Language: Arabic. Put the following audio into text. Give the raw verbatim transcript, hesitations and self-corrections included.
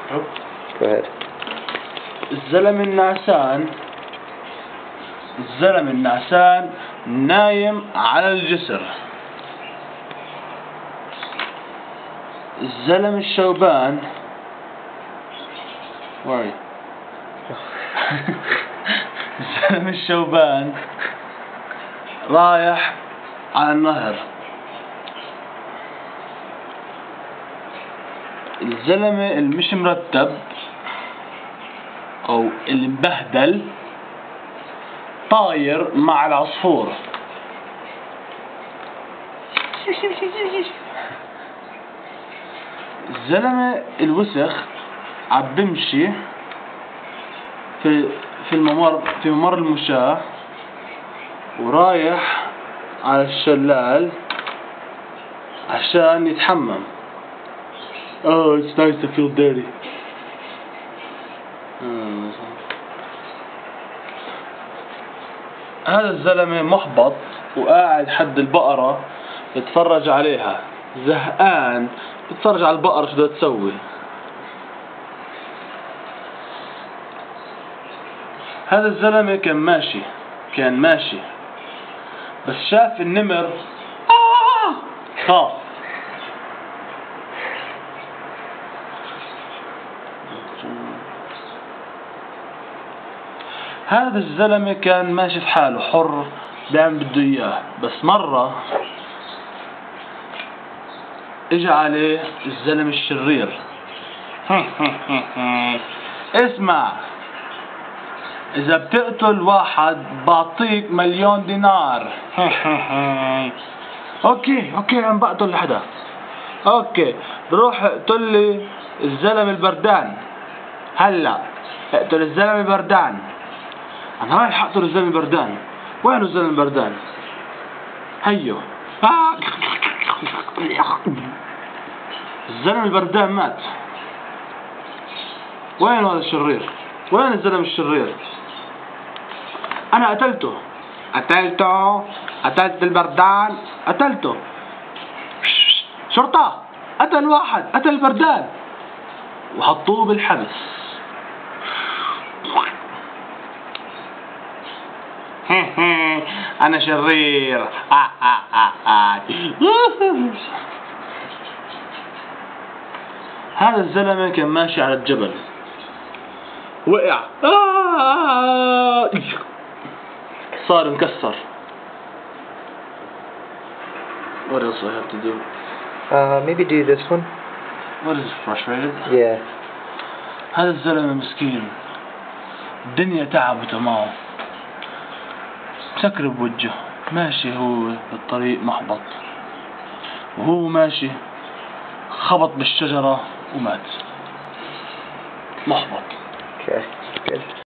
Go ahead. الزلم النعسان الزلم النعسان نايم على الجسر. الزلم الشوبان واري الزلم الشوبان رايح على النهر. الزلمة المش مرتب أو المبهدل طاير مع العصفور. الزلمة الوسخ عم بمشي في في الممر في ممر المشاة ورايح على الشلال عشان يتحمم. Oh, it's nice to feel dirty. هذا الزلمة محبط وقاعد حد البقرة يتفرج عليها زهقان، يتفرج على البقرة شو بدها تسوي. هذا الزلمة كان ماشي كان ماشي بس شاف النمر آه خاف. هذا الزلمة كان ماشي في حاله حر بيعمل بده اياه، بس مرة اجى عليه الزلمة الشرير. اسمع، اذا بتقتل واحد بعطيك مليون دينار. اوكي اوكي عم بقتل حدا. اوكي روح اقتل لي الزلمة البردان هلا. اقتل الزلمة البردان. انا رايح اقتل الزلمة البردان. وينه الزلمة البردان؟ هيو. الزلمة البردان مات. وين هذا الشرير؟ وين الزلمة الشرير؟ انا قتلته قتلته قتلت البردان قتلته. شرطة، قتل واحد، قتل البردان وحطوه بالحبس. أنا شرير. هذا الزلمة كان ماشي على الجبل وقع صار مكسر. What else do I have to do? Uh, maybe do this one. What is frustrated? Yeah. هذا الزلمة مسكين الدنيا تعبته معه، سكر بوجهه، ماشي هو بالطريق محبط، وهو ماشي خبط بالشجرة ومات محبط. Okay, good.